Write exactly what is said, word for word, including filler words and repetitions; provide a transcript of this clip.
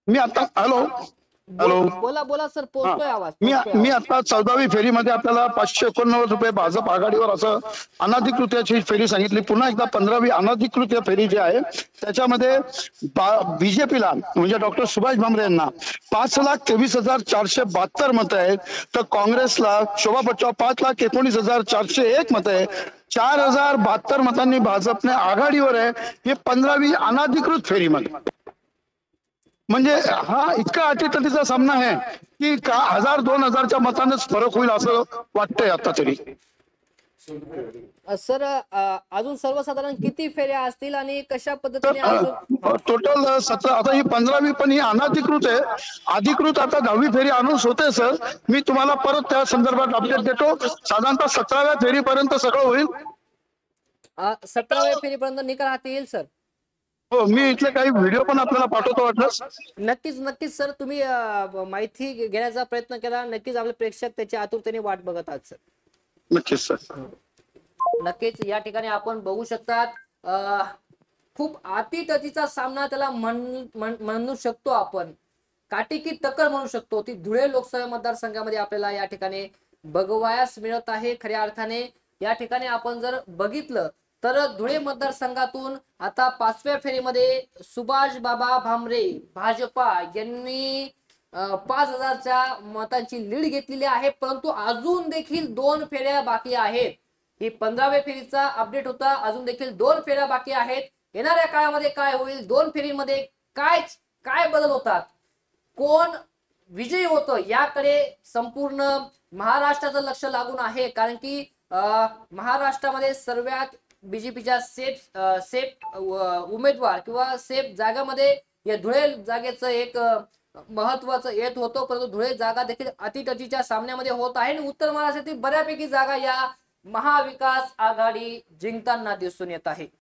मी आता hello hello बोला बोला सर, हा पोहोचतोय आवाज. मी पोहोचतोय मी आवाज. आता चौदावी फेरीमध्ये आपल्याला पाचशे एकोणनव्वद रुपये भाजप आघाडीवर असं अनाधिकृतची फेरी सांगितली. पुन्हा एकदा पंधरावी अनाधिकृत फेरी जी आहे त्याच्यामध्ये बीजेपीला म्हणजे डॉक्टर सुभाष भामरे यांना पाच लाख तेवीस हजार चारशे बहात्तर मत आहेत, तर काँग्रेसला शोभा बच्चाव पाच लाख एकोणीस हजार चारशे एक मत आहे. चार हजार बहात्तर मतांनी भाजपने आघाडीवर आहे. हे पंधरावी अनाधिकृत फेरीमध्ये म्हणजे हा इतका अटीतटीचा सामना आहे की का हजार दोन हजारच्या मतानेच फरक होईल असं वाटतंय आता तरी. सर अजून सर्वसाधारण किती फेऱ्या असतील आणि कशा पद्धतीने तर टोटल सतरा, आता ही पंधरावी पण ही अनाधिकृत आहे. अधिकृत आता दहावी फेरी अनाऊन्स होते सर. मी तुम्हाला परत त्या संदर्भात अपडेट देतो. साधारणतः सतराव्या फेरीपर्यंत सगळं होईल. सतराव्या फेरीपर्यंत निकाल हाती येईल सर. हो, मी इथले काही व्हिडिओ पण आपल्याला पाठवतो वाटल्यास. नक्कीच नक्कीच सर, तुम्ही माहिती घेण्याचा प्रयत्न केला. नक्कीच आपले प्रेक्षक त्याची आतुरतेने वाट बघत आहेत सर. नक्कीच सर. नक्कीच या ठिकाणी आपण बघू शकतात खूप अटीतटीचा सामना त्याला म्हणू शकतो आपण. काटेकी टक्कर म्हणू शकतो ती धुळे लोकसभा मतदारसंघामध्ये आपल्याला या ठिकाणी बघवायस मिळत आहे. खऱ्या अर्थाने या ठिकाणी आपण जर बघितलं तर धुळे मतदारसंघातून आता पाचव्या फेरीमध्ये सुभाष बाबा भामरे भाजपा यांनी पाच हजारच्या मतांची लीड घेतलेली आहे. परंतु अजून देखील दोन फेऱ्या बाकी आहेत. ही पंधराव्या फेरीचा अपडेट होता. अजून देखील दोन फेऱ्या बाकी आहेत. येणाऱ्या काळामध्ये काय होईल, दोन फेरीमध्ये काय काय बदल होतात, कोण विजयी होतं याकडे संपूर्ण महाराष्ट्राचं लक्ष लागून आहे. कारण की महाराष्ट्रामध्ये सर्वात बीजेपीच्या सेफ सेफ उमेदवार किंवा सेफ जागामध्ये या धुळे जागेचं एक महत्वाचं येत होतं. परंतु धुळे जागा देखील अटीतटीच्या सामन्यामध्ये होत आहे आणि उत्तर महाराष्ट्रातील बऱ्यापैकी जागा या महाविकास आघाडी जिंकताना दिसून येत आहे.